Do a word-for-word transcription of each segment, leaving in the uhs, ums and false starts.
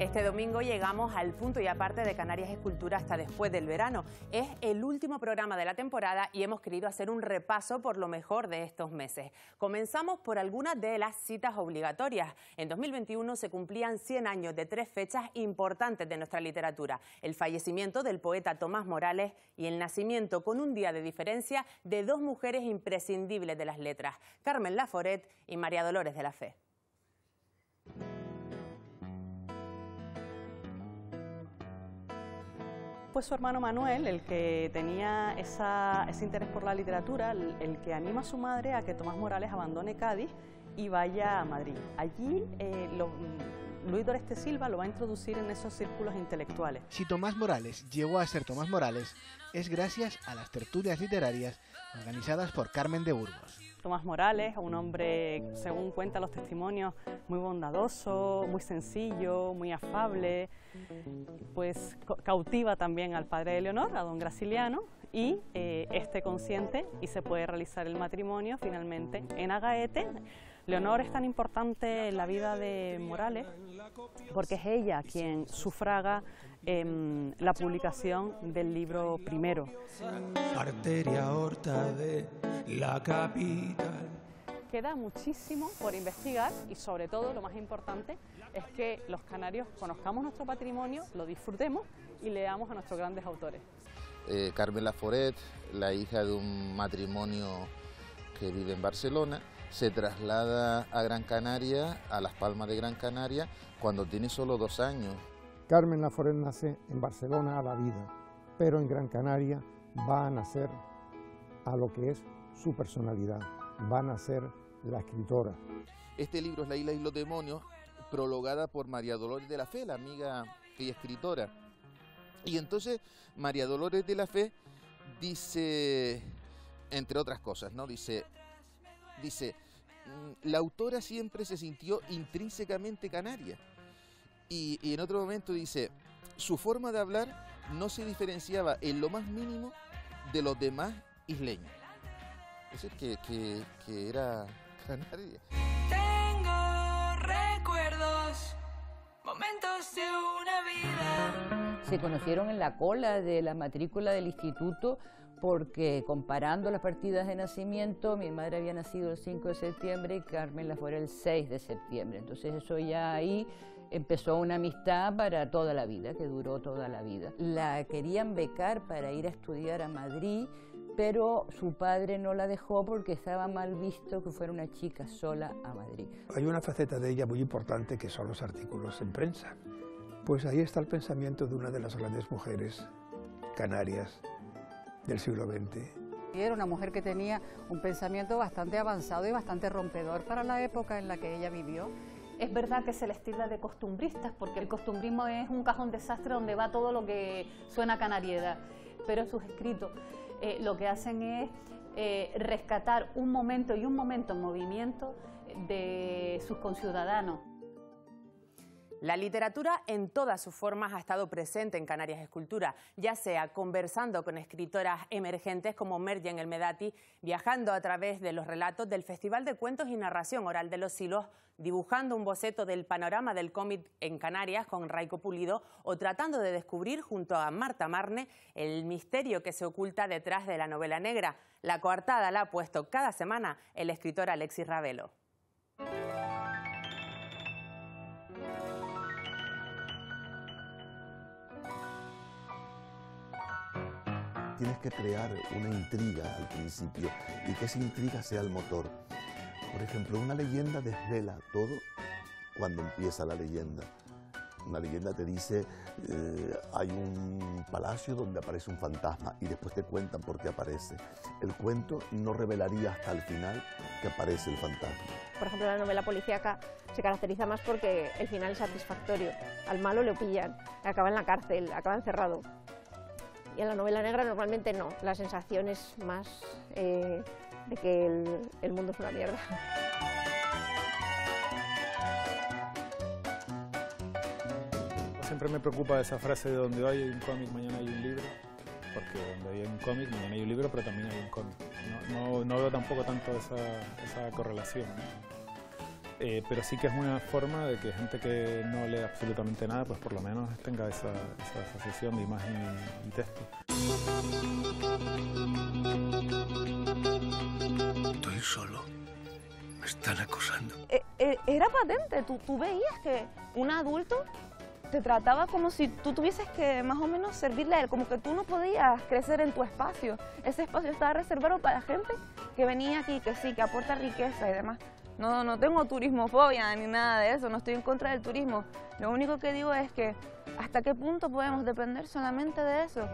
Este domingo llegamos al punto y aparte de Canarias es Cultura hasta después del verano. Es el último programa de la temporada y hemos querido hacer un repaso por lo mejor de estos meses. Comenzamos por algunas de las citas obligatorias. En dos mil veintiuno se cumplían cien años de tres fechas importantes de nuestra literatura: el fallecimiento del poeta Tomás Morales y el nacimiento, con un día de diferencia, de dos mujeres imprescindibles de las letras, Carmen Laforet y María Dolores de la Fe. Fue su hermano Manuel el que tenía esa, ese interés por la literatura, el, el que anima a su madre a que Tomás Morales abandone Cádiz y vaya a Madrid. Allí eh, lo, Luis Doreste Silva lo va a introducir en esos círculos intelectuales. Si Tomás Morales llegó a ser Tomás Morales, es gracias a las tertulias literarias organizadas por Carmen de Burgos. Tomás Morales, un hombre, según cuentan los testimonios, muy bondadoso, muy sencillo, muy afable, pues cautiva también al padre de Leonor, a don Graciliano, y eh, este consiente y se puede realizar el matrimonio finalmente en Agaete. Leonor es tan importante en la vida de Morales porque es ella quien sufraga eh, la publicación del libro primero. Arteria aorta de la capital. Queda muchísimo por investigar y sobre todo lo más importante es que los canarios conozcamos nuestro patrimonio, lo disfrutemos y leamos a nuestros grandes autores. Eh, Carmen Laforet, la hija de un matrimonio que vive en Barcelona, se traslada a Gran Canaria, a Las Palmas de Gran Canaria, cuando tiene solo dos años. Carmen Laforet nace en Barcelona a la vida, pero en Gran Canaria va a nacer a lo que es su personalidad, va a nacer la escritora. Este libro es La isla y los demonios, prologada por María Dolores de la Fe, la amiga y escritora. Y entonces María Dolores de la Fe dice, entre otras cosas, ¿no? Dice, dice, la autora siempre se sintió intrínsecamente canaria. Y, y en otro momento dice, su forma de hablar no se diferenciaba en lo más mínimo de los demás isleños. Es decir, que, que, que era canaria. Tengo recuerdos, momentos de una vida. Se conocieron en la cola de la matrícula del instituto porque, comparando las partidas de nacimiento, mi madre había nacido el cinco de septiembre y Carmen Laforet el seis de septiembre. Entonces eso ya ahí empezó una amistad para toda la vida, que duró toda la vida. La querían becar para ir a estudiar a Madrid, pero su padre no la dejó porque estaba mal visto que fuera una chica sola a Madrid. Hay una faceta de ella muy importante que son los artículos en prensa. Pues ahí está el pensamiento de una de las grandes mujeres canarias del siglo veinte. Era una mujer que tenía un pensamiento bastante avanzado y bastante rompedor para la época en la que ella vivió. Es verdad que se les tilda de costumbristas, porque el costumbrismo es un cajón desastre donde va todo lo que suena a canariedad, pero en sus escritos eh, lo que hacen es eh, rescatar un momento y un momento en movimiento de sus conciudadanos. La literatura en todas sus formas ha estado presente en Canarias es Cultura, ya sea conversando con escritoras emergentes como Mergen El Medati, viajando a través de los relatos del Festival de Cuentos y Narración Oral de los Silos, dibujando un boceto del panorama del cómic en Canarias con Raico Pulido, o tratando de descubrir junto a Marta Marne el misterio que se oculta detrás de la novela negra. La coartada la ha puesto cada semana el escritor Alexis Ravelo. Tienes que crear una intriga al principio y que esa intriga sea el motor. Por ejemplo, una leyenda desvela todo cuando empieza la leyenda. Una leyenda te dice, eh, hay un palacio donde aparece un fantasma y después te cuentan por qué aparece. El cuento no revelaría hasta el final que aparece el fantasma. Por ejemplo, la novela policíaca se caracteriza más porque el final es satisfactorio. Al malo lo pillan, acaba en la cárcel, acaba encerrado. Y en la novela negra normalmente no, la sensación es más eh, de que el, el mundo es una mierda. Siempre me preocupa esa frase de donde hoy hay un cómic, mañana hay un libro, porque donde hay un cómic, mañana hay un libro, pero también hay un cómic. No, no, no veo tampoco tanto esa, esa correlación, ¿no? Eh, pero sí que es una forma de que gente que no lee absolutamente nada, pues por lo menos tenga esa, esa asociación de imagen y, y texto. Estoy solo. Me están acosando. Eh, eh, era patente, tú, tú veías que un adulto te trataba como si tú tuvieses que más o menos servirle a él, como que tú no podías crecer en tu espacio. Ese espacio estaba reservado para gente que venía aquí, que sí, que aporta riqueza y demás. No, no tengo turismofobia ni nada de eso, no estoy en contra del turismo. Lo único que digo es que ¿hasta qué punto podemos depender solamente de eso?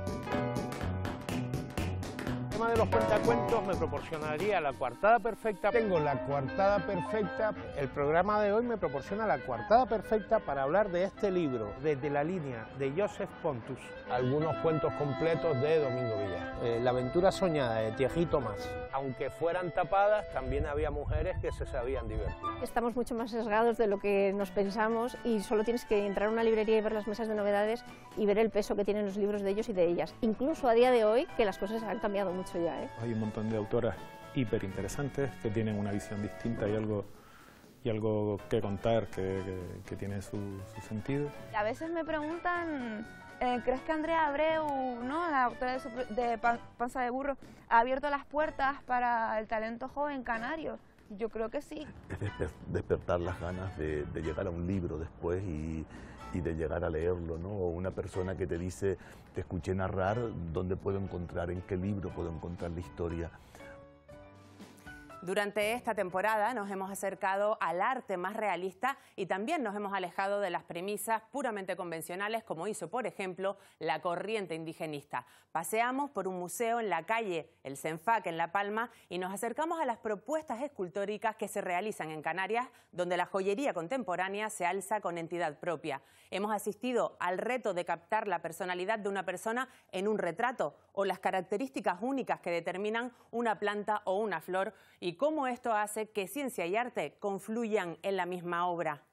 El tema de los cuentacuentos me proporcionaría la coartada perfecta. Tengo la coartada perfecta. El programa de hoy me proporciona la coartada perfecta para hablar de este libro, desde la línea de Joseph Pontus. Algunos cuentos completos de Domingo Villar. Eh, la aventura soñada de Thierry Thomas. Aunque fueran tapadas, también había mujeres que se sabían divertir. Estamos mucho más sesgados de lo que nos pensamos y solo tienes que entrar a una librería y ver las mesas de novedades y ver el peso que tienen los libros de ellos y de ellas. Incluso a día de hoy, que las cosas han cambiado mucho ya, ¿eh? Hay un montón de autoras hiper interesantes que tienen una visión distinta y algo, y algo que contar que, que, que tiene su, su sentido. A veces me preguntan, eh, ¿crees que Andrea Abreu, ¿no?, la autora de, de Panza de Burro, ha abierto las puertas para el talento joven canario? Yo creo que sí. Es desper despertar las ganas de, de llegar a un libro después y, y de llegar a leerlo, ¿no? O una persona que te dice, te escuché narrar, ¿dónde puedo encontrar, en qué libro puedo encontrar la historia? Durante esta temporada nos hemos acercado al arte más realista y también nos hemos alejado de las premisas puramente convencionales, como hizo, por ejemplo, la corriente indigenista. Paseamos por un museo en la calle El Senfac, en La Palma, y nos acercamos a las propuestas escultóricas que se realizan en Canarias, donde la joyería contemporánea se alza con entidad propia. Hemos asistido al reto de captar la personalidad de una persona en un retrato o las características únicas que determinan una planta o una flor, y cómo esto hace que ciencia y arte confluyan en la misma obra.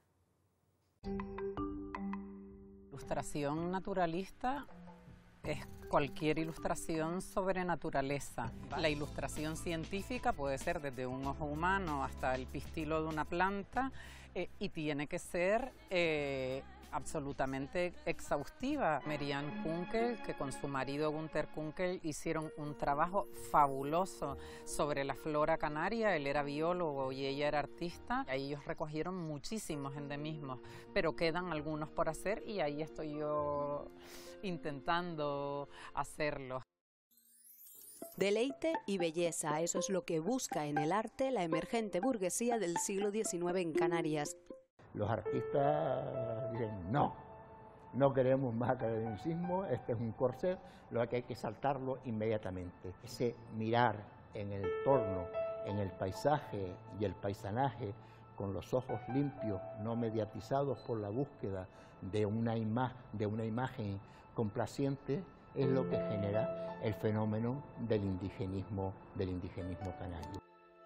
Ilustración naturalista es cualquier ilustración sobre naturaleza. La ilustración científica puede ser desde un ojo humano hasta el pistilo de una planta eh, y tiene que ser eh, absolutamente exhaustiva. Marianne Kunkel, que con su marido Gunther Kunkel hicieron un trabajo fabuloso sobre la flora canaria. Él era biólogo y ella era artista. Ahí ellos recogieron muchísimos endemismos, pero quedan algunos por hacer y ahí estoy yo intentando hacerlo. Deleite y belleza, eso es lo que busca en el arte la emergente burguesía del siglo diecinueve en Canarias. Los artistas dicen, no, no queremos más academicismo, este es un corset, lo que hay que saltarlo inmediatamente. Ese mirar en el entorno, en el paisaje y el paisanaje, con los ojos limpios, no mediatizados por la búsqueda de una, ima de una imagen complaciente, es lo que genera el fenómeno del indigenismo, del indigenismo canario.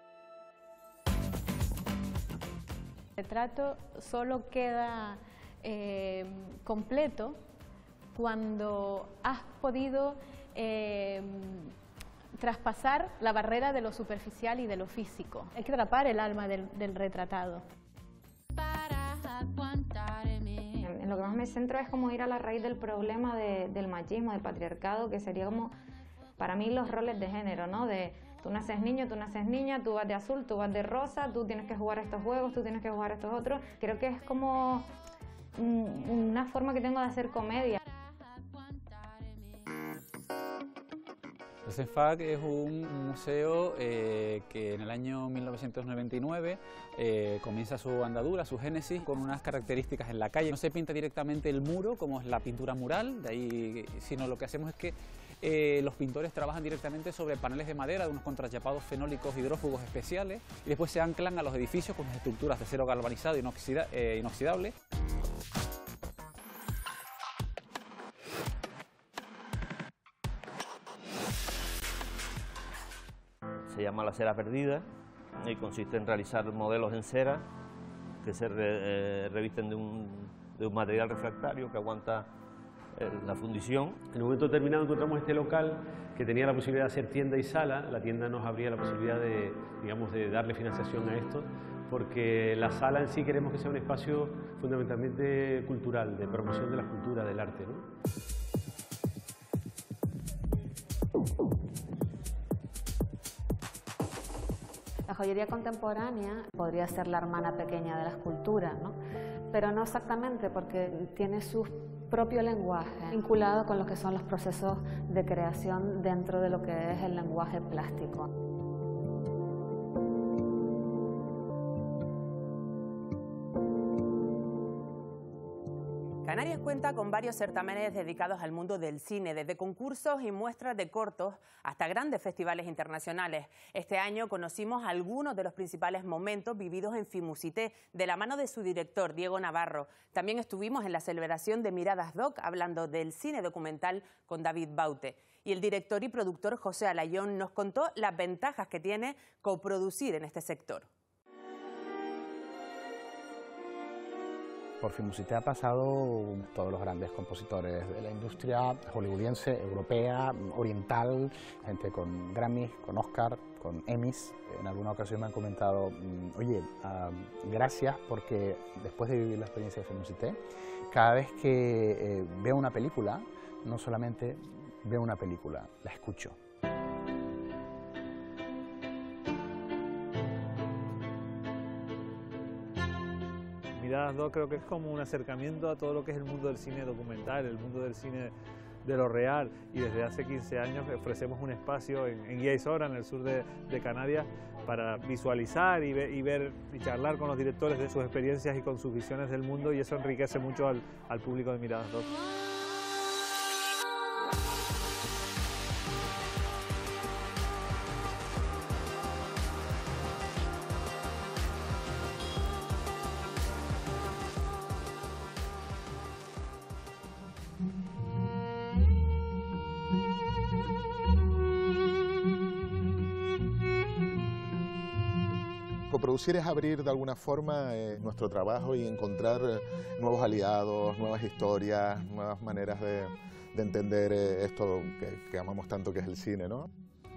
El retrato solo queda eh, completo cuando has podido eh, traspasar la barrera de lo superficial y de lo físico. Hay que atrapar el alma del, del retratado. En lo que más me centro es como ir a la raíz del problema de, del machismo, del patriarcado, que sería como, para mí, los roles de género, ¿no? De tú naces niño, tú naces niña, tú vas de azul, tú vas de rosa, tú tienes que jugar estos juegos, tú tienes que jugar estos otros. Creo que es como una forma que tengo de hacer comedia. El Senfac es un museo eh, que en el año mil novecientos noventa y nueve eh, comienza su andadura, su génesis, con unas características en la calle. No se pinta directamente el muro, como es la pintura mural, de ahí, sino lo que hacemos es que eh, los pintores trabajan directamente sobre paneles de madera de unos contrachapados fenólicos hidrófugos especiales y después se anclan a los edificios con las estructuras de acero galvanizado inoxida, eh, inoxidable. Se llama la cera perdida y consiste en realizar modelos en cera que se re, eh, revisten de un, de un material refractario que aguanta eh, la fundición. En un momento determinado encontramos este local que tenía la posibilidad de hacer tienda y sala. La tienda nos abría la posibilidad de, digamos, de darle financiación a esto, porque la sala en sí queremos que sea un espacio fundamentalmente cultural, de promoción de la cultura, del arte, ¿no? La joyería contemporánea podría ser la hermana pequeña de la escultura, ¿no? Pero no exactamente, porque tiene su propio lenguaje vinculado con lo que son los procesos de creación dentro de lo que es el lenguaje plástico. Canarias cuenta con varios certámenes dedicados al mundo del cine, desde concursos y muestras de cortos hasta grandes festivales internacionales. Este año conocimos algunos de los principales momentos vividos en Filmusité, de la mano de su director, Diego Navarro. También estuvimos en la celebración de Miradas Doc, hablando del cine documental con David Baute. Y el director y productor José Alayón nos contó las ventajas que tiene coproducir en este sector. Por Filmusité ha pasado todos los grandes compositores de la industria hollywoodiense, europea, oriental, gente con Grammys, con Oscar, con Emmys. En alguna ocasión me han comentado, oye, uh, gracias porque después de vivir la experiencia de Filmusité, cada vez que eh, veo una película, no solamente veo una película, la escucho. Miradas Doc creo que es como un acercamiento a todo lo que es el mundo del cine documental, el mundo del cine de lo real, y desde hace quince años ofrecemos un espacio en, en Guía y Sora, en el sur de, de Canarias, para visualizar y, ve, y ver y charlar con los directores de sus experiencias y con sus visiones del mundo, y eso enriquece mucho al, al público de Miradas Doc. Coproducir es abrir de alguna forma eh, nuestro trabajo y encontrar eh, nuevos aliados, nuevas historias, nuevas maneras de, de entender eh, esto que, que amamos tanto, que es el cine, ¿no?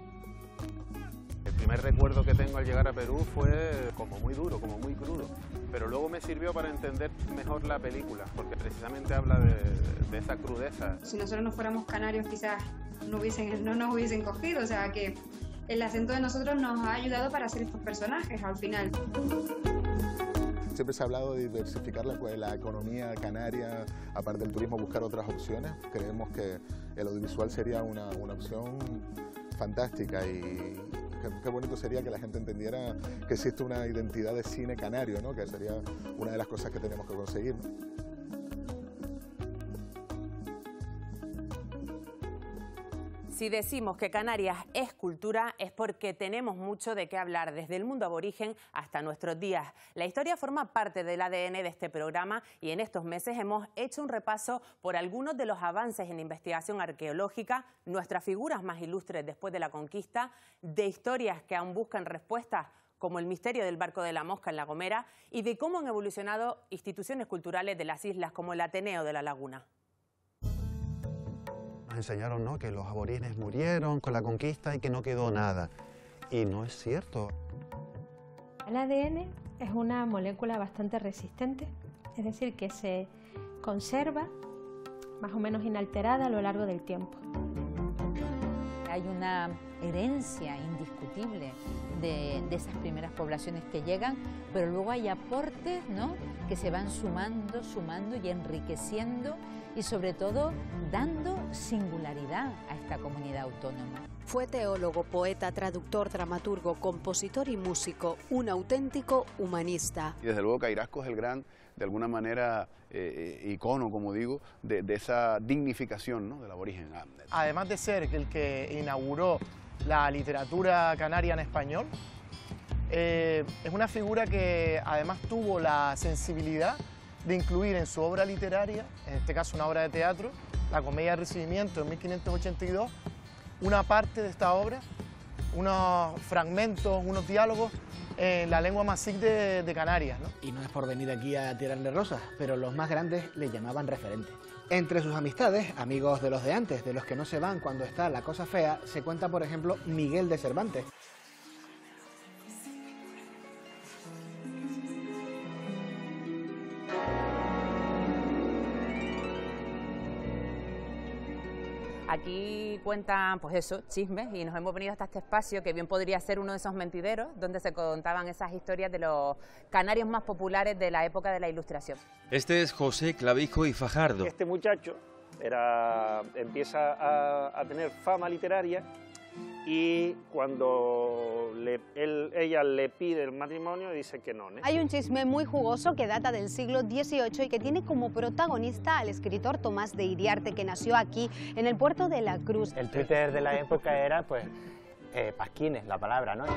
El primer recuerdo que tengo al llegar a Perú fue como muy duro, como muy crudo, pero luego me sirvió para entender mejor la película, porque precisamente habla de, de esa crudeza. Si nosotros no fuéramos canarios quizás no, hubiesen, no nos hubiesen cogido, o sea que el acento de nosotros nos ha ayudado para hacer estos personajes al final. Siempre se ha hablado de diversificar la, la economía canaria, aparte del turismo, buscar otras opciones. Creemos que el audiovisual sería una, una opción fantástica y qué, qué bonito sería que la gente entendiera que existe una identidad de cine canario, ¿no? Que sería una de las cosas que tenemos que conseguir, ¿no? Si decimos que Canarias es cultura, es porque tenemos mucho de qué hablar, desde el mundo aborigen hasta nuestros días. La historia forma parte del A D N de este programa y en estos meses hemos hecho un repaso por algunos de los avances en investigación arqueológica, nuestras figuras más ilustres después de la conquista, de historias que aún buscan respuestas, como el misterio del barco de la Mosca en La Gomera, y de cómo han evolucionado instituciones culturales de las islas como el Ateneo de La Laguna. Nos enseñaron, ¿no?, que los aborígenes murieron con la conquista y que no quedó nada. Y no es cierto. El A D N es una molécula bastante resistente, es decir, que se conserva más o menos inalterada a lo largo del tiempo. Hay una herencia indiscutible de, de esas primeras poblaciones que llegan, pero luego hay aportes, ¿no?, que se van sumando, sumando y enriqueciendo y sobre todo dando singularidad a esta comunidad autónoma. Fue teólogo, poeta, traductor, dramaturgo, compositor y músico, un auténtico humanista. Y desde luego Cairasco es el gran, de alguna manera, eh, icono, como digo, de, de esa dignificación, ¿no?, del aborigen. Además de ser el que inauguró la literatura canaria en español, eh, es una figura que además tuvo la sensibilidad de incluir en su obra literaria, en este caso una obra de teatro, la Comedia de Recibimiento en mil quinientos ochenta y dos, una parte de esta obra, unos fragmentos, unos diálogos en la lengua masic de, de Canarias, ¿no? Y no es por venir aquí a tirarle rosas, pero los más grandes le llamaban referente. Entre sus amistades, amigos de los de antes, de los que no se van cuando está la cosa fea, se cuenta, por ejemplo, Miguel de Cervantes. aquí cuentan, pues eso, chismes, y nos hemos venido hasta este espacio que bien podría ser uno de esos mentideros donde se contaban esas historias de los canarios más populares de la época de la Ilustración. Este es José Clavijo y Fajardo. Este muchacho era, empieza a, a tener fama literaria y cuando le, él, ella le pide el matrimonio dice que no, ¿eh? Hay un chisme muy jugoso que data del siglo dieciocho y que tiene como protagonista al escritor Tomás de Iriarte, que nació aquí en el puerto de La Cruz. El Twitter de la época era pues eh, pasquines, la palabra, ¿no?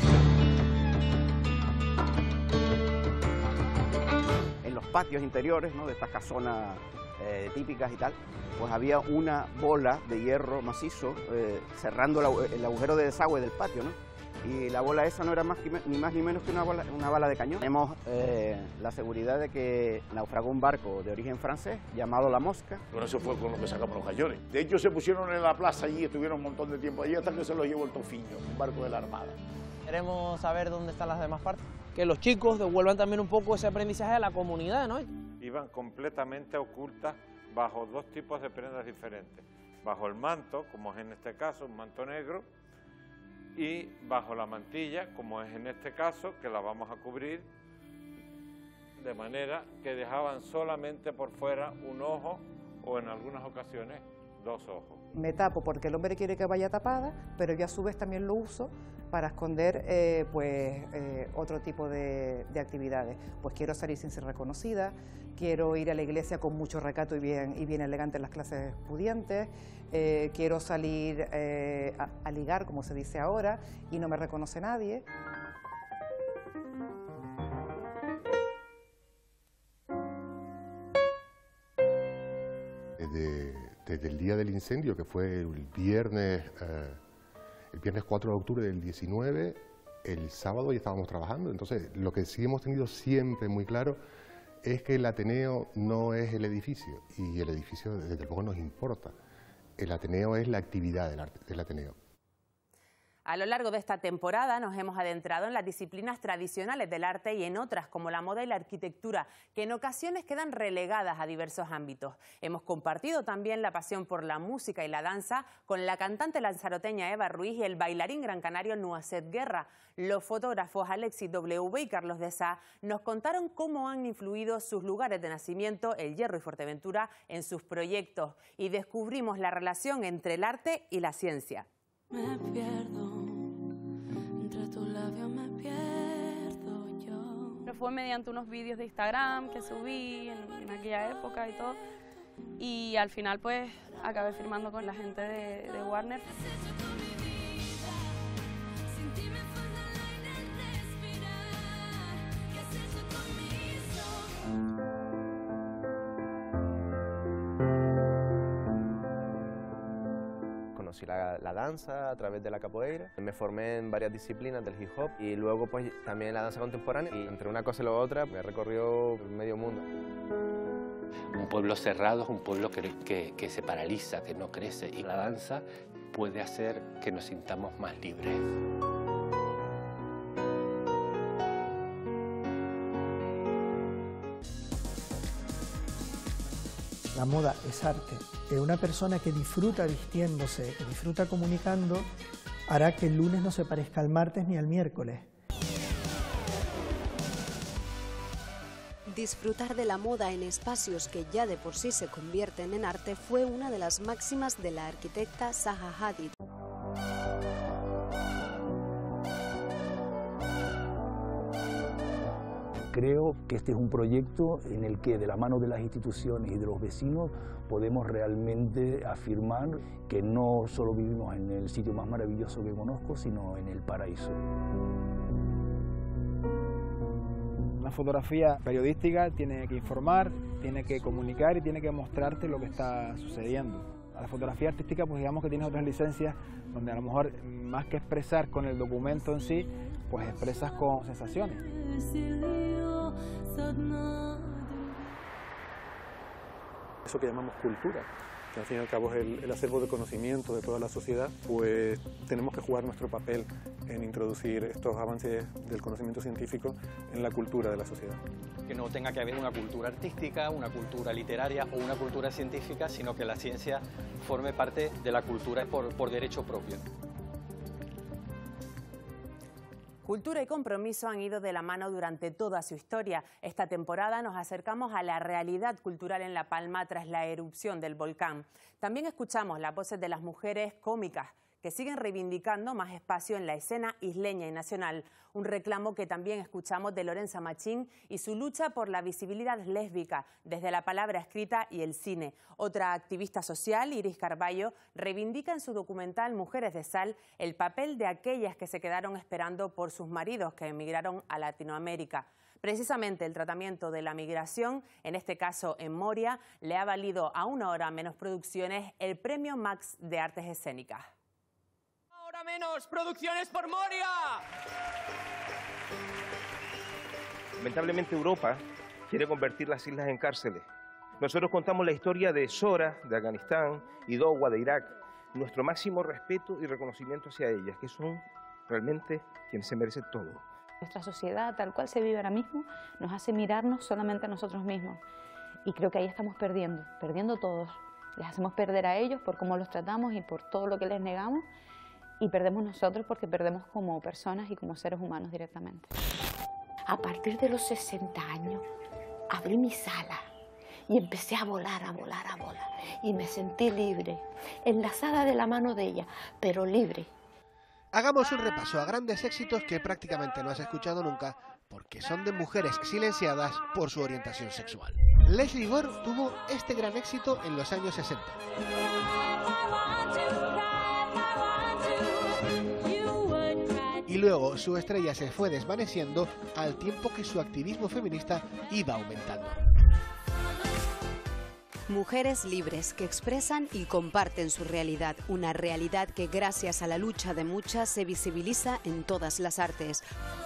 En los patios interiores, ¿no?, de estas casonas eh, típicas y tal, pues había una bola de hierro macizo eh, cerrando la, el agujero de desagüe del patio, ¿no? Y la bola esa no era más, ni más ni menos que una, bola, una bala de cañón. Tenemos eh, la seguridad de que naufragó un barco de origen francés llamado La Mosca. Bueno, eso fue con lo que sacamos los cañones. De hecho, se pusieron en la plaza allí, estuvieron un montón de tiempo allí hasta que se los llevó el Tofiño, un barco de la Armada. Queremos saber dónde están las demás partes. Que los chicos devuelvan también un poco ese aprendizaje a la comunidad, ¿no? Iban completamente ocultas bajo dos tipos de prendas diferentes. Bajo el manto, como es en este caso, un manto negro, y bajo la mantilla, como es en este caso, que la vamos a cubrir de manera que dejaban solamente por fuera un ojo o en algunas ocasiones dos ojos. Me tapo porque el hombre quiere que vaya tapada, pero yo a su vez también lo uso para esconder eh, pues, eh, otro tipo de, de actividades. Pues quiero salir sin ser reconocida, quiero ir a la iglesia con mucho recato y bien, y bien elegante en las clases pudientes, eh, quiero salir eh, a, a ligar, como se dice ahora, y no me reconoce nadie. Desde, desde el día del incendio, que fue el viernes... Eh, El viernes cuatro de octubre del diecinueve, el sábado ya estábamos trabajando, entonces lo que sí hemos tenido siempre muy claro es que el Ateneo no es el edificio, y el edificio desde luego nos importa. El Ateneo es la actividad del, arte, del Ateneo. A lo largo de esta temporada nos hemos adentrado en las disciplinas tradicionales del arte y en otras como la moda y la arquitectura, que en ocasiones quedan relegadas a diversos ámbitos. Hemos compartido también la pasión por la música y la danza con la cantante lanzaroteña Eva Ruiz y el bailarín gran canario Nuacet Guerra. Los fotógrafos Alexis W y Carlos de Sá nos contaron cómo han influido sus lugares de nacimiento, El Hierro y Fuerteventura, en sus proyectos, y descubrimos la relación entre el arte y la ciencia. Me pierdo, entre tus labios me pierdo yo. Fue mediante unos vídeos de Instagram que subí en, en aquella época y todo, y al final pues acabé firmando con la gente de, de Warner. Conocí la, la danza a través de la capoeira, me formé en varias disciplinas del hip hop y luego pues también la danza contemporánea, y entre una cosa y la otra me recorrió medio mundo. Un pueblo cerrado es un pueblo que, que, que se paraliza, que no crece, y la danza puede hacer que nos sintamos más libres. La moda es arte. Una persona que disfruta vistiéndose, que disfruta comunicando, hará que el lunes no se parezca al martes ni al miércoles. Disfrutar de la moda en espacios que ya de por sí se convierten en arte fue una de las máximas de la arquitecta Zaha Hadid. Creo que este es un proyecto en el que de la mano de las instituciones y de los vecinos podemos realmente afirmar que no solo vivimos en el sitio más maravilloso que conozco, sino en el paraíso. Una fotografía periodística tiene que informar, tiene que comunicar y tiene que mostrarte lo que está sucediendo. La fotografía artística, pues digamos que tiene otras licencias donde a lo mejor más que expresar con el documento en sí, pues expresas con sensaciones. Eso que llamamos cultura, que al fin y al cabo es el, el acervo de conocimiento de toda la sociedad, pues tenemos que jugar nuestro papel en introducir estos avances del conocimiento científico en la cultura de la sociedad. Que no tenga que haber una cultura artística, una cultura literaria o una cultura científica, sino que la ciencia forme parte de la cultura por, por derecho propio. Cultura y compromiso han ido de la mano durante toda su historia. Esta temporada nos acercamos a la realidad cultural en La Palma tras la erupción del volcán. También escuchamos las voces de las mujeres cómicas que siguen reivindicando más espacio en la escena isleña y nacional. Un reclamo que también escuchamos de Lorenza Machín y su lucha por la visibilidad lésbica desde la palabra escrita y el cine. Otra activista social, Iris Carballo, reivindica en su documental Mujeres de Sal el papel de aquellas que se quedaron esperando por sus maridos que emigraron a Latinoamérica. Precisamente el tratamiento de la migración, en este caso en Moria, le ha valido a Una Hora Menos Producciones el Premio Max de Artes Escénicas. Ahora menos producciones por Moria. Lamentablemente Europa quiere convertir las islas en cárceles. Nosotros contamos la historia de Sora, de Afganistán, y Dowa, de Irak. Nuestro máximo respeto y reconocimiento hacia ellas, que son realmente quienes se merecen todo. Nuestra sociedad, tal cual se vive ahora mismo, nos hace mirarnos solamente a nosotros mismos. Y creo que ahí estamos perdiendo, perdiendo todos. Les hacemos perder a ellos por cómo los tratamos y por todo lo que les negamos. Y perdemos nosotros porque perdemos como personas y como seres humanos directamente. A partir de los sesenta años, abrí mi sala y empecé a volar, a volar, a volar. Y me sentí libre, enlazada de la mano de ella, pero libre. Hagamos un repaso a grandes éxitos que prácticamente no has escuchado nunca porque son de mujeres silenciadas por su orientación sexual. Lesley Gore tuvo este gran éxito en los años sesenta. Y luego su estrella se fue desvaneciendo al tiempo que su activismo feminista iba aumentando. Mujeres libres que expresan y comparten su realidad, una realidad que gracias a la lucha de muchas se visibiliza en todas las artes.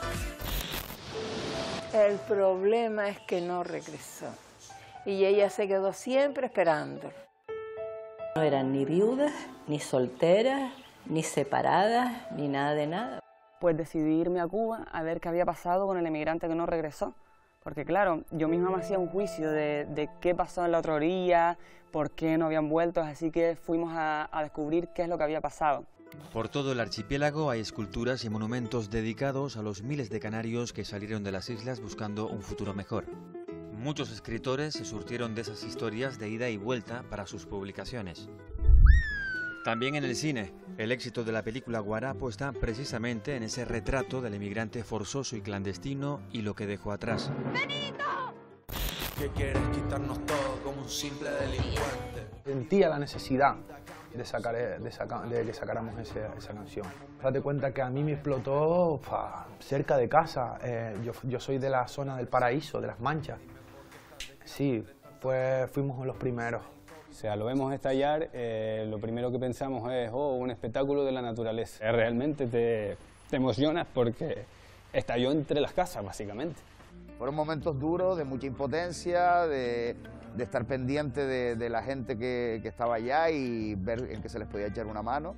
El problema es que no regresó y ella se quedó siempre esperando. No eran ni viudas, ni solteras, ni separadas, ni nada de nada. Pues decidí irme a Cuba a ver qué había pasado con el emigrante que no regresó. Porque claro, yo misma me hacía un juicio de, de qué pasó en la otra orilla, por qué no habían vuelto, así que fuimos a, a descubrir qué es lo que había pasado. Por todo el archipiélago hay esculturas y monumentos dedicados a los miles de canarios que salieron de las islas buscando un futuro mejor. Muchos escritores se surtieron de esas historias de ida y vuelta para sus publicaciones. También en el cine, el éxito de la película Guarapo está precisamente en ese retrato del emigrante forzoso y clandestino y lo que dejó atrás. ¡Benito! Que quieres quitarnos todo como un simple delincuente. Sentía la necesidad de, sacar, de, saca, de que sacáramos ese, esa canción. Date cuenta que a mí me explotó pa, cerca de casa. Eh, yo, yo soy de la zona del Paraíso, de Las Manchas. Sí, pues fuimos los primeros. O sea, lo vemos estallar, eh, lo primero que pensamos es, oh, un espectáculo de la naturaleza. Eh, realmente te, te emocionas porque estalló entre las casas, básicamente. Fueron momentos duros, de mucha impotencia, de, de estar pendiente de, de la gente que, que estaba allá y ver en qué se les podía echar una mano.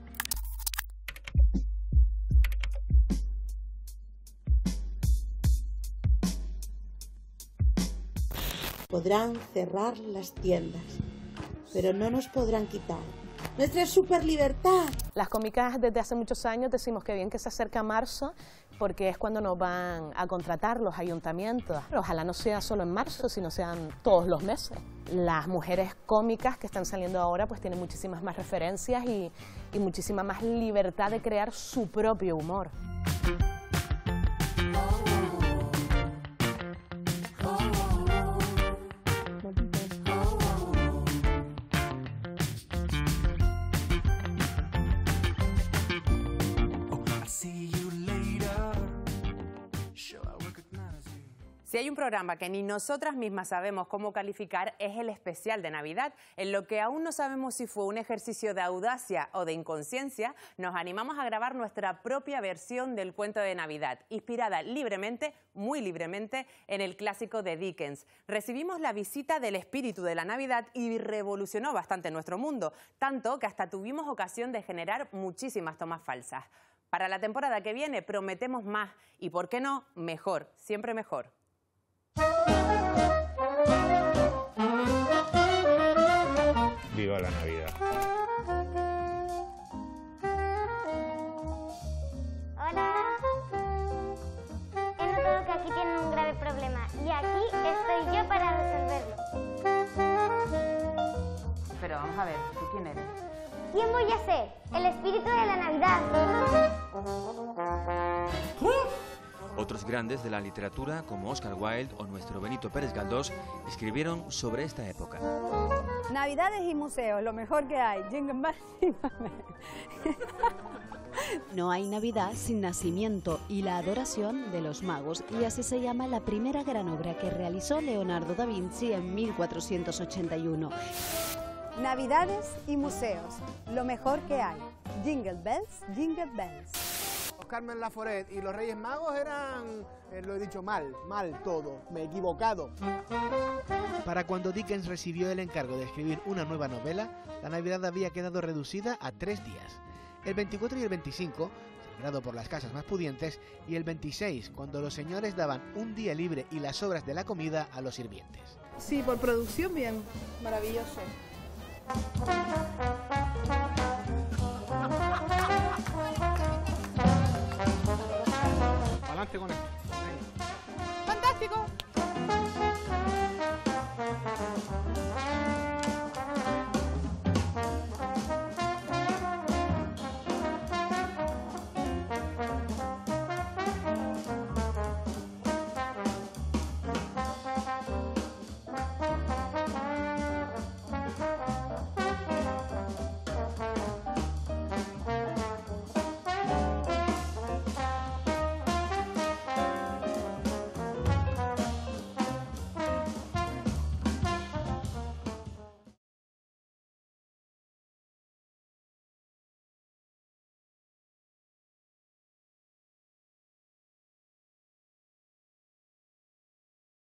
Podrán cerrar las tiendas, pero no nos podrán quitar nuestra super libertad. Las cómicas desde hace muchos años decimos que bien que se acerca marzo, porque es cuando nos van a contratar los ayuntamientos. Ojalá no sea solo en marzo, sino sean todos los meses. Las mujeres cómicas que están saliendo ahora pues tienen muchísimas más referencias y, y muchísima más libertad de crear su propio humor. Si hay un programa que ni nosotras mismas sabemos cómo calificar, es el especial de Navidad. En lo que aún no sabemos si fue un ejercicio de audacia o de inconsciencia, nos animamos a grabar nuestra propia versión del cuento de Navidad, inspirada libremente, muy libremente, en el clásico de Dickens. Recibimos la visita del espíritu de la Navidad y revolucionó bastante nuestro mundo, tanto que hasta tuvimos ocasión de generar muchísimas tomas falsas. Para la temporada que viene prometemos más y, ¿por qué no?, mejor, siempre mejor. Viva la Navidad. Hola. He notado que aquí tienen un grave problema y aquí estoy yo para resolverlo. Pero vamos a ver, ¿tú quién eres? ¿Quién voy a ser? El espíritu de la Navidad. Otros grandes de la literatura, como Oscar Wilde o nuestro Benito Pérez Galdós, escribieron sobre esta época. Navidades y museos, lo mejor que hay. No hay Navidad sin nacimiento y la adoración de los magos, y así se llama la primera gran obra que realizó Leonardo da Vinci en mil cuatrocientos ochenta y uno. Navidades y museos, lo mejor que hay. Jingle bells, jingle bells. Carmen Laforet y los Reyes Magos eran, eh, lo he dicho mal, mal todo, me he equivocado. Para cuando Dickens recibió el encargo de escribir una nueva novela, la Navidad había quedado reducida a tres días. El veinticuatro y el veinticinco, celebrado por las casas más pudientes, y el veintiséis, cuando los señores daban un día libre y las sobras de la comida a los sirvientes. Sí, por producción bien, maravilloso. Adelante con esto. ¡Fantástico!